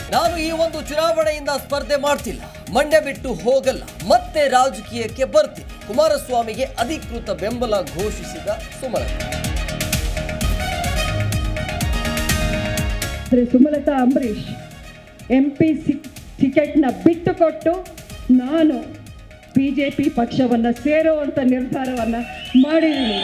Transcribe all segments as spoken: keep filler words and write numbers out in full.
ನಾನು ಈ ಒಂದು ಚುನಾವಣೆಯಿಂದ ಸ್ಪರ್ಧೆ ಮಾಡ್ತಿಲ್ಲ, ಮಂಡ್ಯ ಬಿಟ್ಟು ಹೋಗಲ್ಲ, ಮತ್ತೆ ರಾಜಕೀಯಕ್ಕೆ ಬರ್ತೀನಿ. ಕುಮಾರಸ್ವಾಮಿಗೆ ಅಧಿಕೃತ ಬೆಂಬಲ ಘೋಷಿಸಿದ ಸುಮಲತಾ. ಸುಮಲತಾ ಅಂಬರೀಶ್ ಎಂಪಿ ಟಿಕೆಟ್ನ ಬಿಟ್ಟು ಕೊಟ್ಟು ನಾನು ಬಿಜೆಪಿ ಪಕ್ಷವನ್ನ ಸೇರುವಂತ ನಿರ್ಧಾರವನ್ನ ಮಾಡಿದ್ದೀನಿ.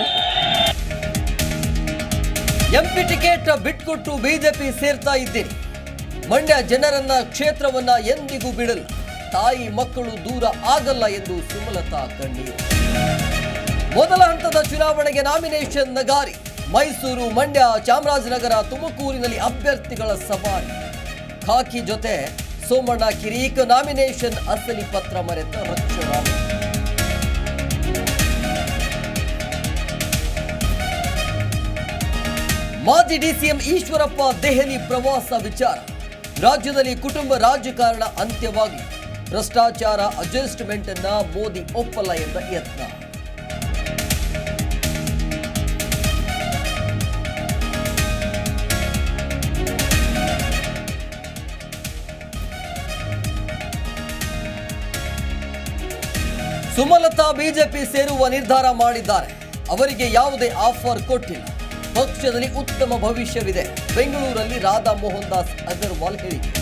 ಎಂಪಿ ಟಿಕೆಟ್ ಬಿಟ್ಕೊಟ್ಟು ಬಿಜೆಪಿ ಸೇರ್ತಾ ಇದ್ದೀನಿ. ಮಂಡ್ಯ ಜನರನ್ನ ಕ್ಷೇತ್ರವನ್ನ ಎಂದಿಗೂ ಬಿಡಲ್ಲ, ತಾಯಿ ಮಕ್ಕಳು ದೂರ ಆಗಲ್ಲ ಎಂದು ಸುಮಲತಾ ಕಣ್ಣೀರು. ಮೊದಲ ಹಂತದ ಚುನಾವಣೆಗೆ ನಾಮಿನೇಷನ್ ನಗಾರಿ. ಮೈಸೂರು, ಮಂಡ್ಯ, ಚಾಮರಾಜನಗರ, ತುಮಕೂರಿನಲ್ಲಿ ಅಭ್ಯರ್ಥಿಗಳ ಸವಾರಿ. ಖಾಕಿ ಜೊತೆ ಸೋಮಣ್ಣ ಕಿರೀಕ್ ನಾಮಿನೇಷನ್ ಅಸಲಿ ಪತ್ರ ಮರೆತ ರಕ್ಷರಾಮ. ಮಾಜಿ ಡಿಸಿಎಂ ಈಶ್ವರಪ್ಪ ದೆಹಲಿ ಪ್ರವಾಸ ವಿಚಾರ. ರಾಜ್ಯದಲ್ಲಿ ಕುಟುಂಬ ರಾಜಕಾರಣ ಅಂತ್ಯವಾಗಿ ಭ್ರಷ್ಟಾಚಾರ ಅಡ್ಜಸ್ಟ್ಮೆಂಟ್ ಅನ್ನ ಮೋದಿ ಒಪ್ಪಲ್ಲ ಎಂದ ಯತ್ನ. ಸುಮಲತಾ ಬಿಜೆಪಿ ಸೇರುವ ನಿರ್ಧಾರ ಮಾಡಿದ್ದಾರೆ. ಅವರಿಗೆ ಯಾವುದೇ ಆಫರ್ ಕೊಟ್ಟಿಲ್ಲ. ಪಕ್ಷದಲ್ಲಿ ಉತ್ತಮ ಭವಿಷ್ಯವಿದೆ. ಬೆಂಗಳೂರಲ್ಲಿ ರಾಧಾ ಮೋಹನ್ ದಾಸ್ ಅಗರ್ವಾಲ್ ಹೇಳಿಕೆ.